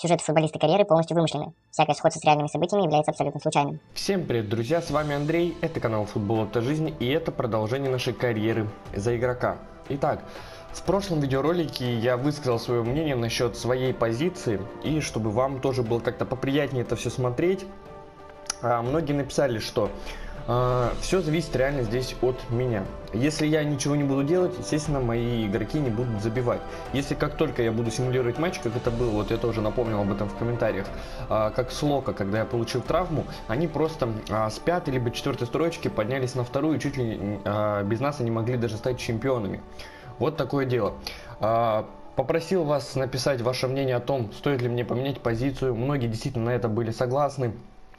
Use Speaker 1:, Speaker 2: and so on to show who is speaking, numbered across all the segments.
Speaker 1: Сюжет футболиста карьеры полностью вымышленный. Всякое сходство с реальными событиями является абсолютно случайным.
Speaker 2: Всем привет, друзья, с вами Андрей, это канал Футбол это жизнь, и это продолжение нашей карьеры за игрока. Итак, в прошлом видеоролике я высказал свое мнение насчет своей позиции, и чтобы вам тоже было как-то поприятнее это все смотреть, многие написали, что все зависит реально здесь от меня. Если я ничего не буду делать, естественно, мои игроки не будут забивать. Если как только я буду симулировать матч, как это было, вот я тоже напомнил об этом в комментариях, как с Лока, когда я получил травму, они просто с 5-й либо 4-й строчки поднялись на вторую, и чуть ли без нас они могли даже стать чемпионами. Вот такое дело. Попросил вас написать ваше мнение о том, стоит ли мне поменять позицию. Многие действительно на это были согласны.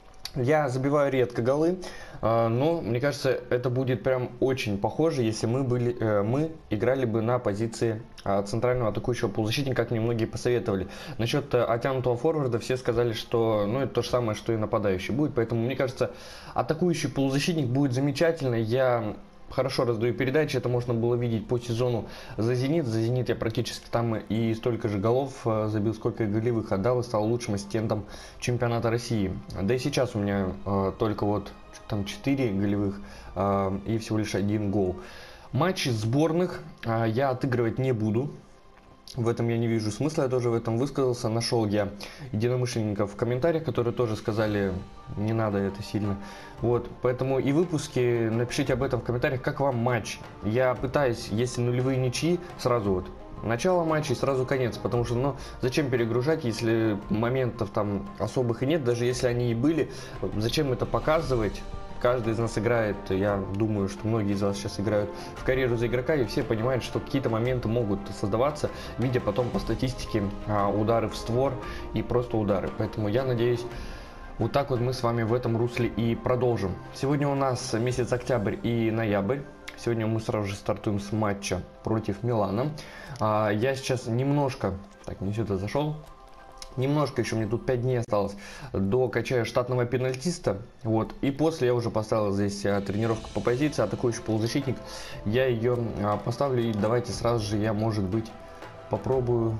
Speaker 2: Я забиваю редко голы, но мне кажется, это будет прям очень похоже, если мы играли бы на позиции центрального атакующего полузащитника, как мне многие посоветовали. Насчет оттянутого форварда все сказали, что это то же самое, что и нападающий будет, поэтому мне кажется, атакующий полузащитник будет замечательно. Я хорошо раздаю передачи, это можно было видеть по сезону за Зенит. За Зенит я практически там и столько же голов забил, сколько и голевых отдал, и стал лучшим ассистентом чемпионата России. Да и сейчас у меня только вот там 4 голевых и всего лишь 1 гол. Матчи сборных я отыгрывать не буду. В этом я не вижу смысла, я тоже в этом высказался. Нашел я единомышленников в комментариях, которые тоже сказали, не надо это сильно. Вот, поэтому и выпуски, напишите об этом в комментариях, как вам матч. Я пытаюсь, если нулевые ничьи, сразу вот начало матча и сразу конец, потому что, зачем перегружать, если моментов там особых и нет, даже если они и были, зачем это показывать? Каждый из нас играет, я думаю, что многие из вас сейчас играют в карьеру за игрока, и все понимают, что какие-то моменты могут создаваться, видя потом по статистике удары в створ и просто удары. Поэтому я надеюсь, вот так вот мы с вами в этом русле и продолжим. Сегодня у нас месяц октябрь и ноябрь. Сегодня мы сразу же стартуем с матча против Милана. Я сейчас немножко, так, не сюда зашел. Немножко еще, мне тут 5 дней осталось, докачаю штатного пенальтиста, вот, и после я уже поставил здесь тренировку по позиции, атакующий полузащитник, я ее поставлю, и давайте сразу же я, может быть, попробую,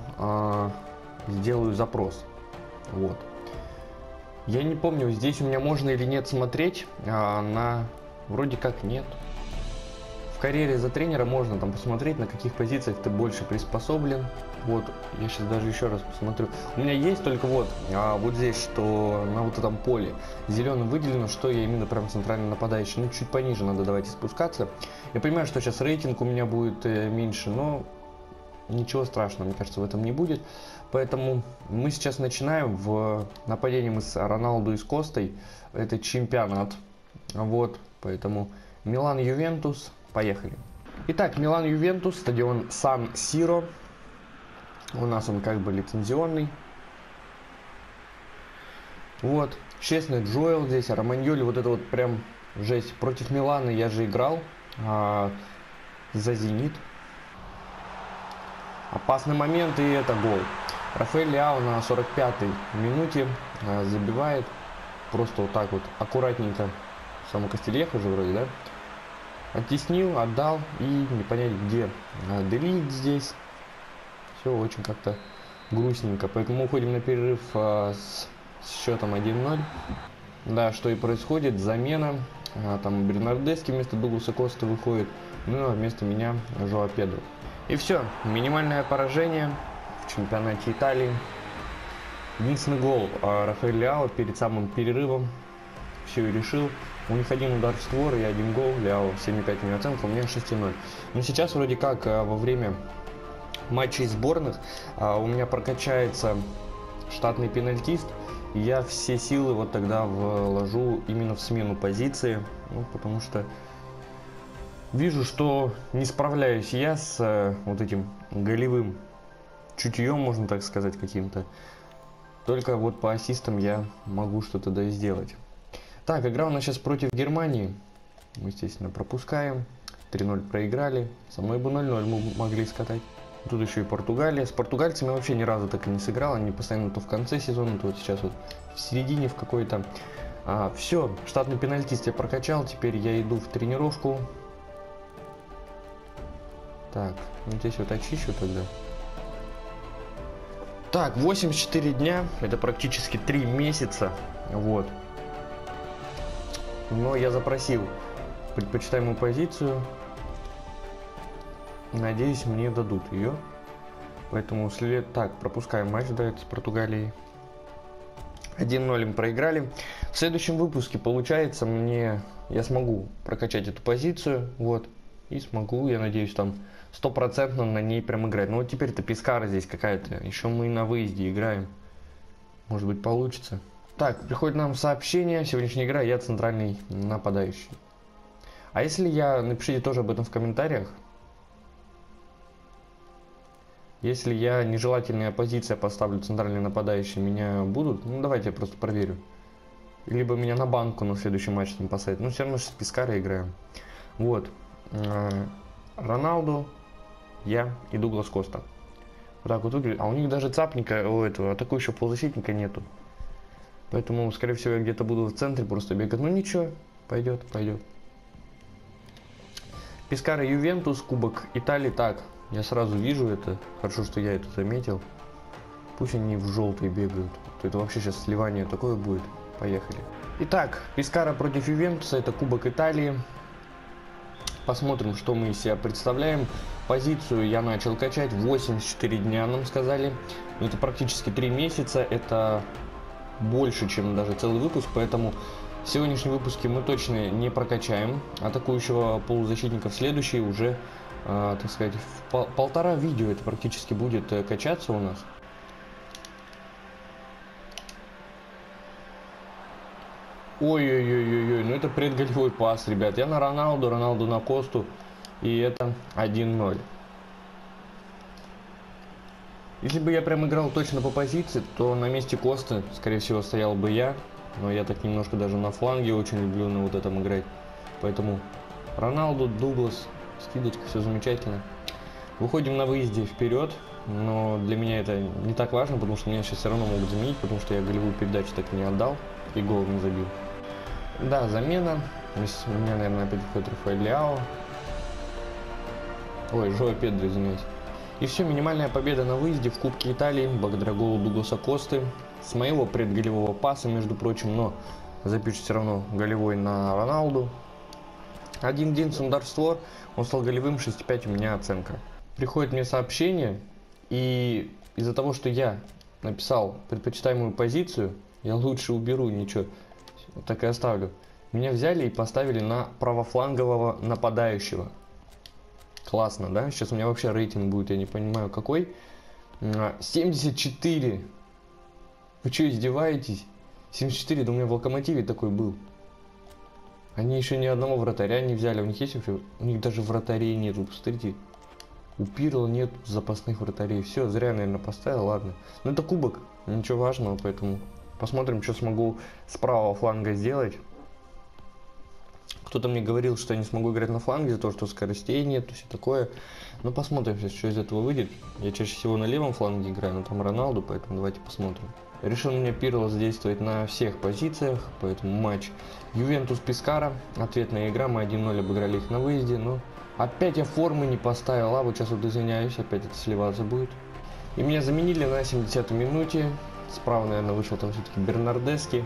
Speaker 2: сделаю запрос, вот. Я не помню, здесь у меня можно или нет смотреть, вроде как нет. В карьере за тренера можно там посмотреть, на каких позициях ты больше приспособлен. Вот, я сейчас даже еще раз посмотрю. У меня есть только вот здесь, что на вот этом поле зеленым выделено, что я именно прям центральный нападающий. Чуть пониже надо, давайте спускаться. Я понимаю, что сейчас рейтинг у меня будет меньше, но ничего страшного, мне кажется, в этом не будет. Поэтому мы сейчас начинаем в нападении мы с Роналду и с Костой. Это чемпионат. Вот, поэтому Милан-Ювентус. Поехали. Итак, Милан-Ювентус, стадион Сан-Сиро. У нас он как бы лицензионный. Вот. Честный Джоэл здесь, Романьоли, вот это вот прям жесть. Против Милана я же играл за Зенит. Опасный момент, и это гол. Рафаэль Леау на 45-й минуте забивает. Просто вот так вот, аккуратненько. Саму Кастильехо уже вроде, да? Оттеснил, отдал, и не понять, где Делит здесь. Все очень как-то грустненько. Поэтому уходим на перерыв с счетом 1-0. Да, что и происходит. Замена. Там Бернардески вместо Дугласа Коста выходит. А вместо меня Жоа Педро. И все. Минимальное поражение в чемпионате Италии. Единственный гол Рафаэль Леау перед самым перерывом. Все и решил. У них 1 удар в створ и 1 гол. Ляо 7,5 у меня оценка, у меня 6,0. Но сейчас вроде как во время матчей сборных у меня прокачается штатный пенальтист. И я все силы вот тогда вложу именно в смену позиции. Потому что вижу, что не справляюсь я с вот этим голевым чутьем, можно так сказать, каким-то. Только вот по ассистам я могу что-то сделать. Так, игра у нас сейчас против Германии. Мы, естественно, пропускаем. 3-0 проиграли. Со мной бы 0-0 мы могли скатать. Тут еще и Португалия. С португальцами я вообще ни разу так и не сыграл. Они постоянно то в конце сезона, то вот сейчас вот в середине в какой-то. Все, штатный пенальтист я прокачал. Теперь я иду в тренировку. Так, здесь вот очищу тогда. Так, 84 дня, это практически 3 месяца, вот. Но я запросил предпочитаемую позицию. Надеюсь, мне дадут ее. Поэтому так, пропускаем матч, да, это с Португалией. 1-0 им проиграли. В следующем выпуске, получается, я смогу прокачать эту позицию, вот. И смогу, я надеюсь, там 100% на ней прям играть. Ну вот теперь-то Пескара здесь какая-то. Еще мы на выезде играем. Может быть, получится. Так, приходит нам сообщение. Сегодняшняя игра, я центральный нападающий. А если напишите тоже об этом в комментариях. Если я нежелательная позиция поставлю центральный нападающий, меня будут? Ну давайте я просто проверю. Либо меня на банку на следующий матч не посадят. Ну все равно с Пескара играем. Вот. Роналду, я и Дуглас Коста. Вот так вот выглядит. А у них даже цапника, атакующего полузащитника нету. Поэтому, скорее всего, я где-то буду в центре просто бегать. Ну ничего, пойдет. Пескара Ювентус, Кубок Италии. Так, я сразу вижу это. Хорошо, что я это заметил. Пусть они в желтый бегают. Это вообще сейчас сливание такое будет. Поехали. Итак, Пескара против Ювентуса. Это Кубок Италии. Посмотрим, что мы из себя представляем. Позицию я начал качать. 84 дня нам сказали. Это практически 3 месяца. Это больше, чем даже целый выпуск. Поэтому в сегодняшнем выпуске мы точно не прокачаем атакующего полузащитника. В следующий уже, так сказать, в полтора видео это практически будет качаться у нас. Ой-ой-ой-ой, ну это предголевой пас, ребят. Я на Роналду на Косту. И это 1-0. Если бы я прям играл точно по позиции, то на месте Косты, скорее всего, стоял бы я. Но я так немножко даже на фланге очень люблю на вот этом играть. Поэтому Роналду, Дуглас, скидочка, все замечательно. Выходим на выезде вперед. Но для меня это не так важно, потому что меня сейчас все равно могут заменить, потому что я голевую передачу так и не отдал. И гол не забил. Да, замена. У меня, наверное, опять выходит Рафаэль Лиао. Ой, Жоа Педро, извиняюсь. И все, минимальная победа на выезде в Кубке Италии, благодаря голу Дугласа Косты. С моего предголевого паса, между прочим, но запишет все равно голевой на Роналду. 1-1 удар в створ, он стал голевым, 6,5 у меня оценка. Приходит мне сообщение, и из-за того, что я написал предпочитаемую позицию, я лучше уберу, ничего, так и оставлю. Меня взяли и поставили на правофлангового нападающего. Классно, да? Сейчас у меня вообще рейтинг будет, я не понимаю какой. 74. Вы что, издеваетесь? 74, да у меня в Локомотиве такой был. Они еще ни одного вратаря не взяли. У них есть вообще? У них даже вратарей нету. Посмотрите. У Пирла нет запасных вратарей. Все, зря, наверное, поставил, ладно. Но это кубок, ничего важного, поэтому посмотрим, что смогу с правого фланга сделать. Кто-то мне говорил, что я не смогу играть на фланге за то, что скоростей нет, все такое. Но посмотрим сейчас, что из этого выйдет. Я чаще всего на левом фланге играю, но там Роналду, поэтому давайте посмотрим. Решил мне Пирло задействовать на всех позициях, поэтому матч Ювентус-Пескара. Ответная игра, мы 1-0 обыграли их на выезде, но опять я формы не поставил, а вот сейчас вот извиняюсь, опять это сливаться будет. И меня заменили на 70-й минуте. Справа, наверное, вышел там все-таки Бернардески.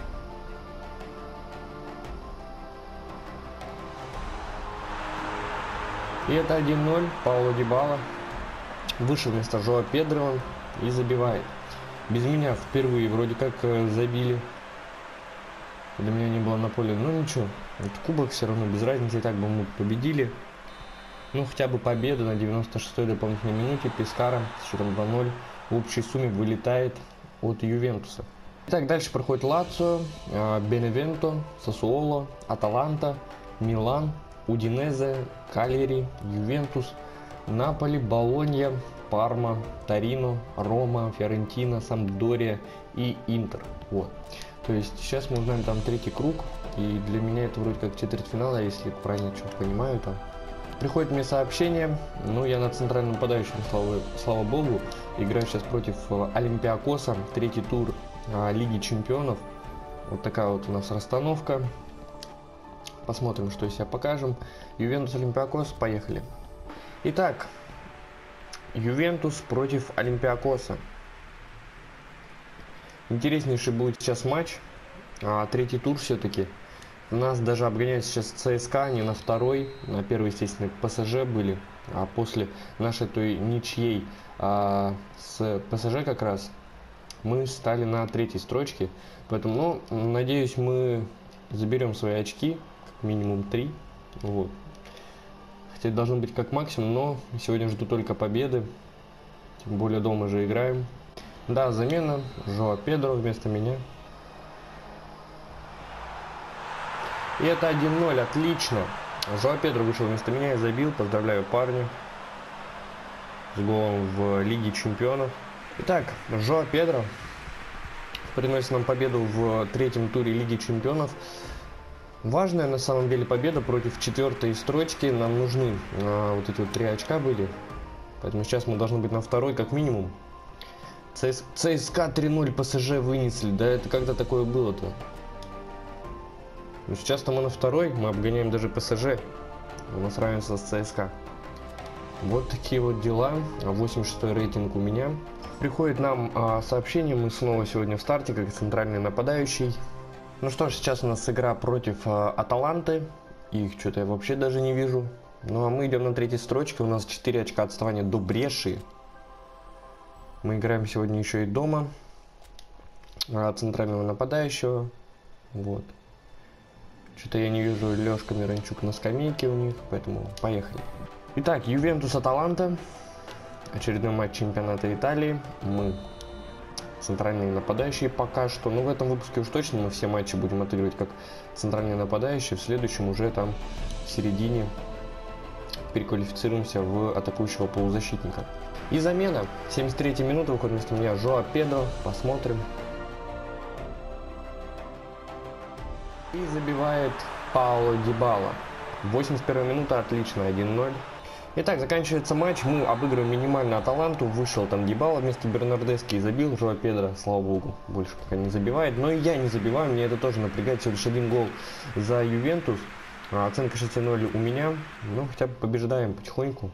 Speaker 2: И это 1-0, Пауло Дибала вышел вместо Жоа Педро и забивает. Без меня впервые вроде как забили. Для меня не было на поле. Ну ничего, это кубок все равно, без разницы, и так бы мы победили. Ну хотя бы победа на 96-й дополнительной минуте. Пескара с счетом 2-0 в общей сумме вылетает от Ювентуса. Итак, дальше проходит Лацио, Беневенто, Сассуоло, Аталанта, Милан, Удинезе, Кальяри, Ювентус, Наполи, Болонья, Парма, Торино, Рома, Фиорентина, Сампдория и Интер. Вот. То есть сейчас мы узнаем там третий круг, и для меня это вроде как четвертьфинал, если правильно что-то понимаю там. Приходит мне сообщение, ну я на центральном нападающем, слава богу, играю сейчас против Олимпиакоса, третий тур Лиги Чемпионов. Вот такая вот у нас расстановка. Посмотрим, что из себя покажем. Ювентус, Олимпиакос, поехали. Итак, Ювентус против Олимпиакоса. Интереснейший будет сейчас матч. Третий тур все-таки. Нас даже обгоняют сейчас ЦСКА, они на второй. На первый, естественно, ПСЖ были. А после нашей той ничьей с ПСЖ как раз мы стали на третьей строчке. Поэтому, ну, надеюсь, мы заберем свои очки. Как минимум 3. Вот. Хотя это должно быть как максимум, но сегодня жду только победы. Тем более дома же играем. Да, замена. Жоа Педро вместо меня. И это 1-0, отлично. Жоа Педро вышел вместо меня и забил. Поздравляю парня с голом в Лиге Чемпионов. Итак, Жоа Педро приносит нам победу в третьем туре Лиги Чемпионов. Важная на самом деле победа против четвертой строчки. Нам нужны вот эти вот 3 очка были. Поэтому сейчас мы должны быть на второй как минимум. ЦСКА 3-0 ПСЖ вынесли. Да это когда такое было-то? Сейчас-то мы на второй, мы обгоняем даже ПСЖ. У нас равенство с ЦСКА. Вот такие вот дела. 86-й рейтинг у меня. Приходит нам сообщение, мы снова сегодня в старте, как центральный нападающий. Ну что ж, сейчас у нас игра против Аталанты. Их что-то я вообще даже не вижу. Ну а мы идем на третьей строчке, у нас 4 очка отставания до Бреши. Мы играем сегодня еще и дома. Центрального нападающего. Вот. Что-то я не вижу Лёшка Миранчук на скамейке у них, поэтому поехали. Итак, Ювентус Аталанта. Очередной матч чемпионата Италии. Мы центральные нападающие пока что. Но в этом выпуске уж точно мы все матчи будем отыгрывать как центральные нападающие. В следующем уже там в середине переквалифицируемся в атакующего полузащитника. И замена. 73-я минута, выходит вместо меня Жоа Педро. Посмотрим. И забивает Пауло Дибала. 81-я минута, отлично, 1-0. Итак, заканчивается матч, мы обыгрываем минимально Аталанту. Вышел там Дибала вместо Бернардески и забил Жоа Педро, слава богу, больше пока не забивает. Но и я не забиваю, мне это тоже напрягает. Всего лишь 1 гол за Ювентус. Оценка 6-0 у меня, но хотя бы побеждаем потихоньку.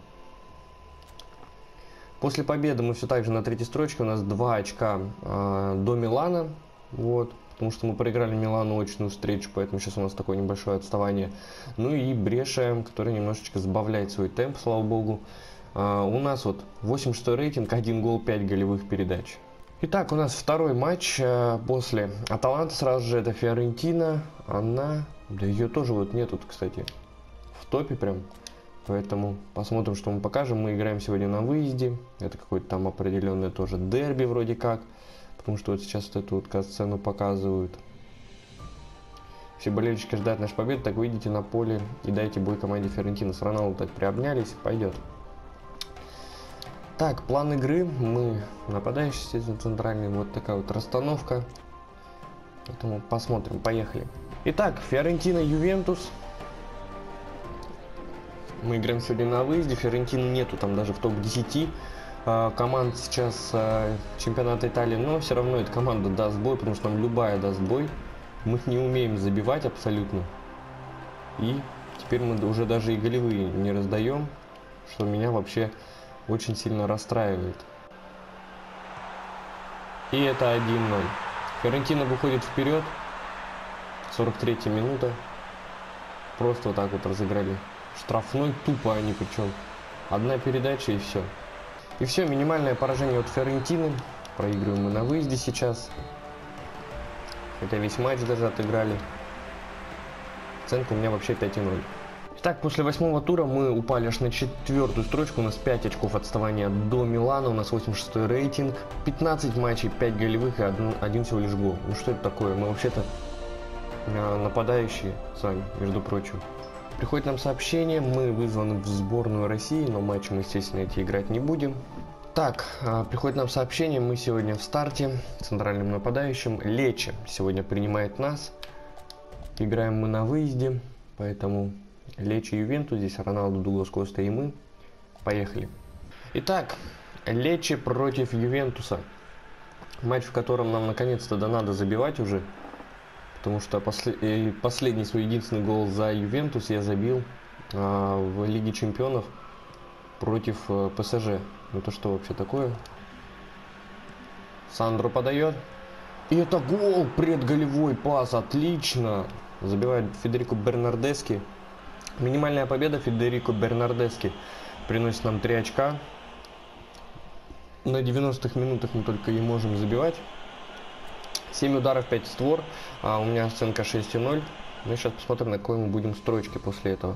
Speaker 2: После победы мы все так же на третьей строчке, у нас 2 очка до Милана. Вот. Потому что мы проиграли Милану очную встречу, поэтому сейчас у нас такое небольшое отставание. Ну и Бреша, который немножечко сбавляет свой темп, слава богу. У нас вот 86-й рейтинг, 1 гол, 5 голевых передач. Итак, у нас второй матч после Аталанты, сразу же это Фиорентина. Она, да ее тоже вот нет тут, кстати, в топе прям. Поэтому посмотрим, что мы покажем. Мы играем сегодня на выезде. Это какое-то там определенное тоже дерби вроде как. Потому что вот сейчас вот эту вот сцену показывают. Все болельщики ждать нашей победы, так выйдите на поле и дайте бой команде Фиорентина. С Роналду так приобнялись, пойдет. Так, план игры. Мы нападающий, естественно, центральный. Вот такая вот расстановка. Поэтому посмотрим, поехали. Итак, Фиорентина, Ювентус. Мы играем сегодня на выезде. Фиорентины нету там даже в топ-10 команд сейчас чемпионата Италии, но все равно эта команда даст бой, потому что нам любая даст бой. Мы не умеем забивать абсолютно. И теперь мы уже даже и голевые не раздаем, что меня вообще очень сильно расстраивает. И это 1-0. Фиорентина выходит вперед. 43-я минута. Просто вот так вот разыграли. Штрафной тупо они причем. Одна передача и все. И все, минимальное поражение от Фиорентины. Проигрываем мы на выезде сейчас. Хотя весь матч даже отыграли. Оценка у меня вообще 5,0. Итак, после 8-го тура мы упали аж на 4-ю строчку. У нас 5 очков отставания до Милана. У нас 86-й рейтинг. 15 матчей, 5 голевых и один всего лишь гол. Ну что это такое? Мы вообще-то нападающие с вами, между прочим. Приходит нам сообщение, мы вызваны в сборную России, но матчи мы, естественно, эти играть не будем. Так, приходит нам сообщение, мы сегодня в старте, центральным нападающим. Лечи сегодня принимает нас. Играем мы на выезде, поэтому Лечи Ювентус, здесь Роналду, Дуглас Коста и мы. Поехали. Итак, Лечи против Ювентуса. Матч, в котором нам наконец-то надо забивать уже. Потому что последний свой единственный гол за Ювентус я забил в Лиге Чемпионов против ПСЖ. Это что вообще такое? Сандро подает. И это гол, предголевой пас, отлично. Забивает Федерико Бернардески. Минимальная победа Федерико Бернардески приносит нам 3 очка. На 90-х минутах мы только и можем забивать. 7 ударов, 5 створ. А у меня оценка 6,0. Мы сейчас посмотрим, на какой мы будем строчке после этого.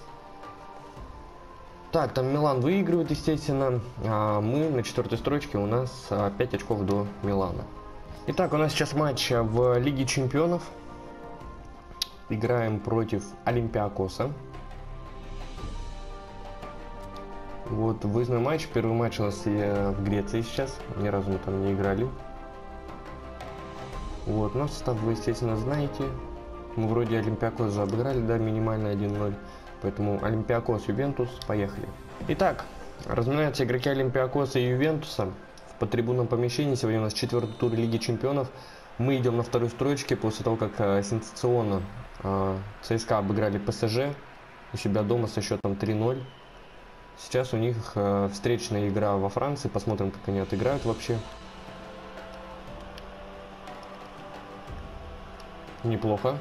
Speaker 2: Так, там Милан выигрывает, естественно. А мы на 4-й строчке, у нас 5 очков до Милана. Итак, у нас сейчас матч в Лиге Чемпионов. Играем против Олимпиакоса. Вот выездной матч. Первый матч у нас в Греции сейчас. Ни разу мы там не играли. Вот, но состав вы, естественно, знаете. Мы вроде Олимпиакос же обыграли, да, минимально 1-0. Поэтому Олимпиакос, Ювентус, поехали. Итак, разменяются игроки Олимпиакоса и Ювентуса. По трибунном помещении. Сегодня у нас 4-й тур Лиги Чемпионов. Мы идем на 2-й строчке после того, как сенсационно ЦСКА обыграли ПСЖ у себя дома со счетом 3-0. Сейчас у них встречная игра во Франции. Посмотрим, как они отыграют вообще. Неплохо.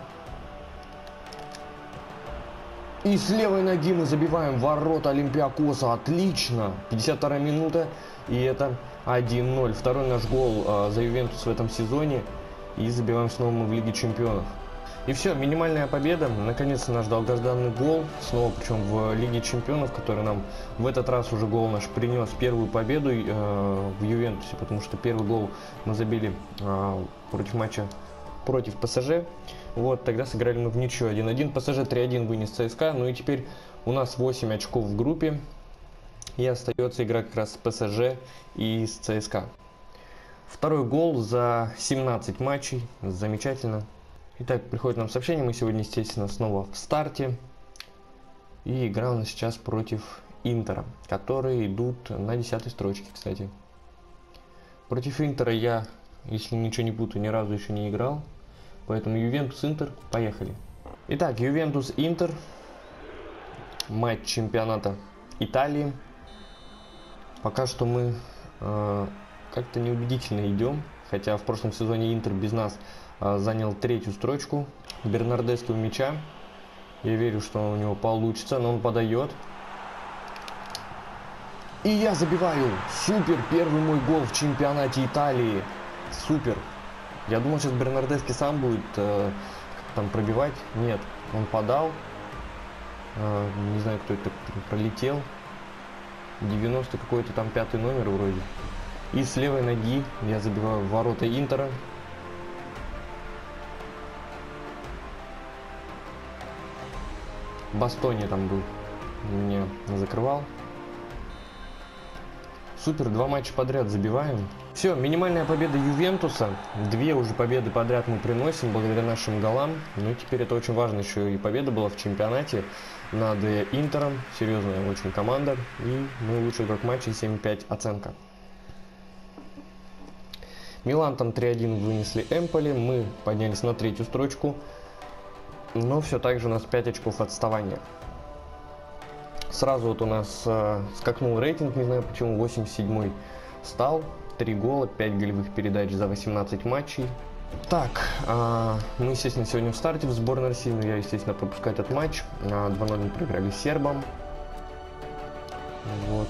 Speaker 2: И с левой ноги мы забиваем ворота Олимпиакоса. Отлично. 52-я минута. И это 1-0. Второй наш гол за Ювентус в этом сезоне. И забиваем снова мы в Лиге Чемпионов. И все, минимальная победа. Наконец-то наш долгожданный гол. Снова, причем в Лиге Чемпионов, который нам в этот раз уже гол наш принес первую победу в Ювентусе. Потому что первый гол мы забили против матча против ПСЖ. Вот, тогда сыграли мы в ничью 1-1. ПСЖ 3-1 вынес ЦСКА. Ну и теперь у нас 8 очков в группе. И остается игра как раз с ПСЖ и с ЦСКА. Второй гол за 17 матчей. Замечательно. Итак, приходит нам сообщение. Мы сегодня, естественно, снова в старте. И игра у нас сейчас против Интера, которые идут на 10-й строчке, кстати. Против Интера я, если ничего не путаю, ни разу еще не играл. Поэтому Ювентус-Интер, поехали. Итак, Ювентус-Интер. Матч чемпионата Италии. Пока что мы как-то неубедительно идем. Хотя в прошлом сезоне Интер без нас занял 3-ю строчку. Бернардески у мяча. Я верю, что у него получится, но он подает. И я забиваю. Супер, первый мой гол в чемпионате Италии. Супер. Я думал, сейчас Бернардески сам будет там пробивать. Нет, он подал. Не знаю, кто это пролетел. 90 какой-то там 5-й номер вроде. И с левой ноги я забиваю в ворота Интера. Бастони там был. Меня закрывал. Супер, 2 матча подряд забиваем. Все, минимальная победа Ювентуса. 2 уже победы подряд мы приносим благодаря нашим голам. Ну и теперь это очень важно, еще и победа была в чемпионате над Интером. Серьезная очень команда. И мы лучший игрок матча, 7,5 оценка. Милан там 3-1 вынесли Эмполи. Мы поднялись на 3-ю строчку. Но все так же у нас 5 очков отставания. Сразу вот у нас скакнул рейтинг, не знаю почему, 87-й стал. 3 гола, 5 голевых передач за 18 матчей. Так, мы, естественно, сегодня в старте в сборной России, но я, естественно, пропускаю этот матч. 2-0 мы проиграли сербам. Вот.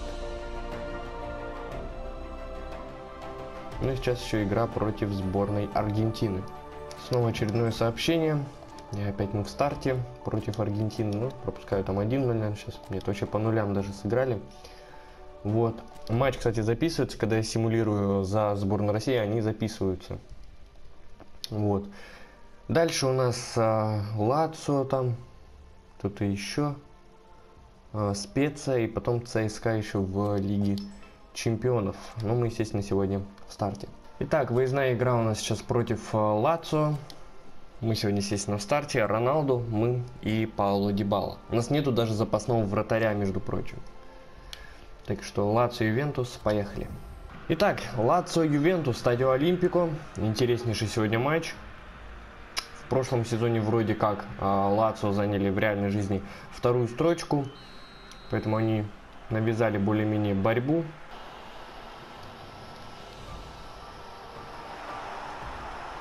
Speaker 2: Ну и сейчас еще игра против сборной Аргентины. Снова очередное сообщение. И опять мы в старте против Аргентины. Ну, пропускаю там 1-0, наверное, сейчас. Нет, вообще по нулям даже сыграли. Вот. Матч, кстати, записывается. Когда я симулирую за сборную России, они записываются. Вот. Дальше у нас Лацио там. Кто-то еще. Специя. И потом ЦСКА еще в Лиге Чемпионов. Но мы, естественно, сегодня в старте. Итак, выездная игра у нас сейчас против Лацио. Мы сегодня, естественно, в старте. Роналду, мы и Пауло Дибала. У нас нету даже запасного вратаря, между прочим. Так что Лацио Ювентус, поехали. Итак, Лацио Ювентус, Стадио Олимпико. Интереснейший сегодня матч. В прошлом сезоне вроде как Лацио заняли в реальной жизни 2-ю строчку. Поэтому они навязали более-менее борьбу.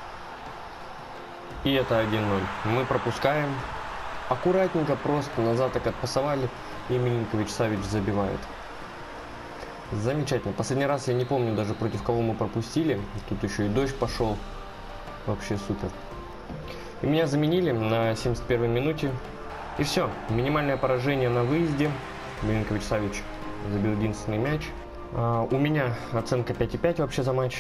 Speaker 2: И это 1-0. Мы пропускаем. Аккуратненько, просто назад так отпасовали. И Милинкович-Савич забивает. Замечательно. Последний раз я не помню даже, против кого мы пропустили. Тут еще и дождь пошел. Вообще супер. И меня заменили на 71-й минуте. И все. Минимальное поражение на выезде. Милинкович-Савич забил единственный мяч. У меня оценка 5,5 вообще за матч.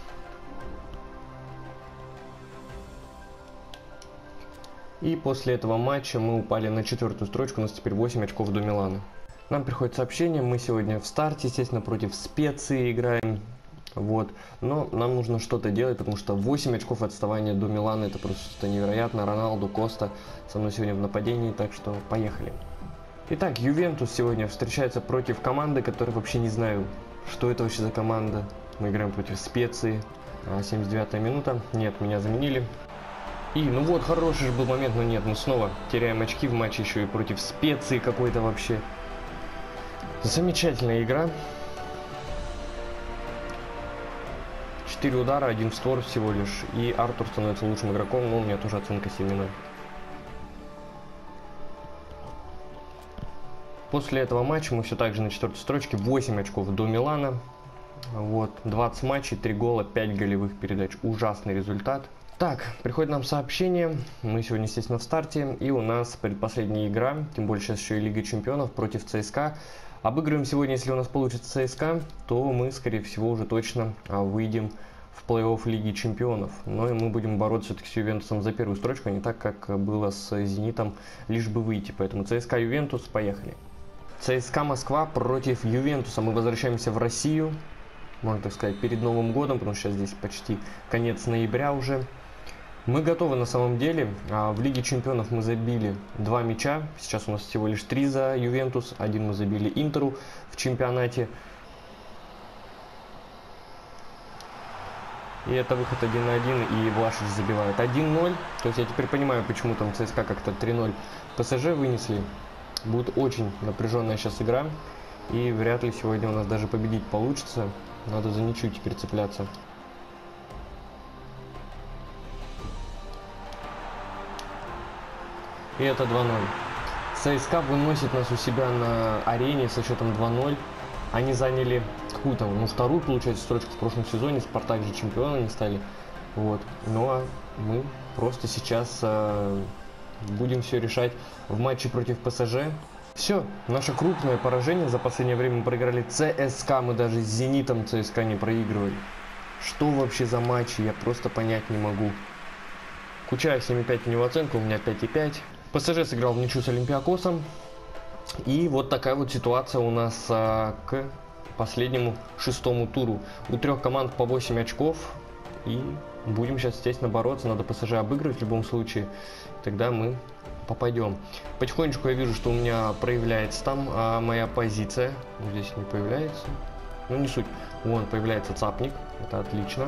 Speaker 2: И после этого матча мы упали на 4-ю строчку. У нас теперь 8 очков до Милана. Нам приходит сообщение. Мы сегодня в старте, естественно, против Специи играем. Вот. Но нам нужно что-то делать, потому что 8 очков отставания до Милана. Это просто невероятно. Роналду, Коста со мной сегодня в нападении. Так что поехали. Итак, Ювентус сегодня встречается против команды, которая вообще не знаю, что это вообще за команда. Мы играем против Специи. 79-я минута. Нет, меня заменили. И, ну вот, хороший же был момент, но нет, мы снова теряем очки в матче еще и против Специи какой-то вообще. Замечательная игра. 4 удара, 1 в створ всего лишь. И Артур становится лучшим игроком, но у меня тоже оценка 7,0. После этого матча мы все так же на 4-й строчке. 8 очков до Милана. Вот, 20 матчей, 3 гола, 5 голевых передач. Ужасный результат. Так, приходит нам сообщение. Мы сегодня, естественно, в старте. И у нас предпоследняя игра. Тем более сейчас еще и Лига Чемпионов против ЦСКА. Обыгрываем сегодня, если у нас получится ЦСКА, то мы, скорее всего, уже точно выйдем в плей-офф Лиги Чемпионов. Но и мы будем бороться все-таки с Ювентусом за первую строчку, а не так, как было с Зенитом, лишь бы выйти. Поэтому ЦСКА Ювентус, поехали. ЦСКА Москва против Ювентуса. Мы возвращаемся в Россию, можно так сказать, перед Новым годом, потому что сейчас здесь почти конец ноября уже. Мы готовы на самом деле. В Лиге Чемпионов мы забили 2 мяча. Сейчас у нас всего лишь 3 за Ювентус. 1 мы забили Интеру в чемпионате. И это выход 1-1, и Влашич забивает 1-0. То есть я теперь понимаю, почему там ЦСКА как-то 3-0 ПСЖ вынесли. Будет очень напряженная сейчас игра. И вряд ли сегодня у нас даже победить получится. Надо за ничью теперь цепляться. И это 2-0. ЦСКА выносит нас у себя на арене со счетом 2-0. Они заняли какую-то, вторую, получается, строчку в прошлом сезоне. Спартак же чемпионами стали. Вот. Ну а мы просто сейчас будем все решать в матче против ПСЖ. Все, наше крупное поражение. За последнее время мы проиграли ЦСКА. Мы даже с Зенитом ЦСКА не проигрывали. Что вообще за матчи, я просто понять не могу. Кучаев 7,5 у него оценка, у меня 5,5. ПСЖ сыграл в ничью с Олимпиакосом. И вот такая вот ситуация у нас к последнему 6-му туру. У 3 команд по 8 очков. И будем сейчас, естественно, бороться. Надо ПСЖ обыгрывать в любом случае. Тогда мы попадем. Потихонечку я вижу, что у меня проявляется там моя позиция. Здесь не появляется. Ну, не суть. Вон появляется цапник. Это отлично.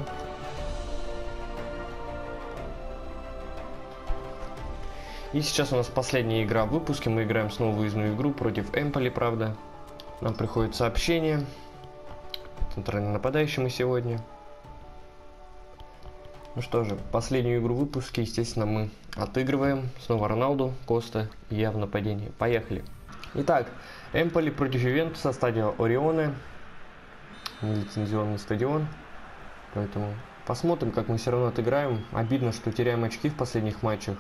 Speaker 2: И сейчас у нас последняя игра в выпуске. Мы играем снова выездную игру против Эмполи, правда. Нам приходит сообщение. Центральный нападающий мы сегодня. Ну что же, последнюю игру в выпуске, естественно, мы отыгрываем. Снова Роналду, Коста и я в нападении. Поехали. Итак, Эмполи против Ювентуса, стадио Орионе. Нелицензионный стадион. Поэтому посмотрим, как мы все равно отыграем. Обидно, что теряем очки в последних матчах.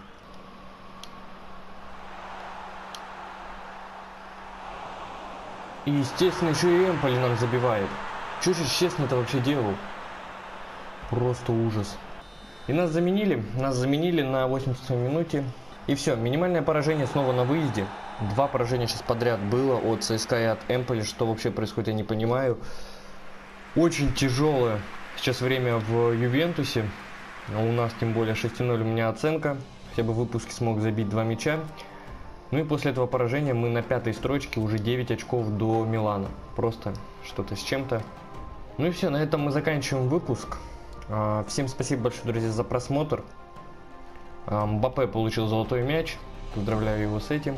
Speaker 2: И, естественно, еще и Эмполи нам забивает. Что же честно это вообще делал? Просто ужас. И нас заменили на 80-й минуте. И все, минимальное поражение снова на выезде. 2 поражения сейчас подряд было от ЦСКА и от Эмполи. Что вообще происходит, я не понимаю. Очень тяжелое сейчас время в Ювентусе. А у нас тем более 6-0 у меня оценка. Хотя бы в выпуске смог забить 2 мяча. Ну и после этого поражения мы на 5-й строчке, уже 9 очков до Милана. Просто что-то с чем-то. Ну и все, на этом мы заканчиваем выпуск. Всем спасибо большое, друзья, за просмотр. Мбаппе получил золотой мяч. Поздравляю его с этим.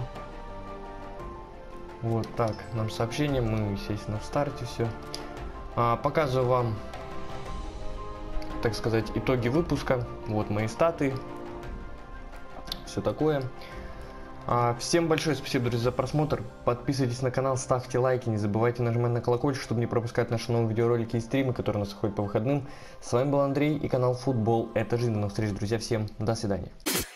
Speaker 2: Вот так, нам сообщение. Мы, естественно, в старте все. Показываю вам, так сказать, итоги выпуска. Вот мои статы. все такое. Всем большое спасибо, друзья, за просмотр. Подписывайтесь на канал, ставьте лайки, не забывайте нажимать на колокольчик, чтобы не пропускать наши новые видеоролики и стримы, которые у нас выходят по выходным. С вами был Андрей и канал Футбол. Это жизнь. До новых встреч, друзья. Всем до свидания.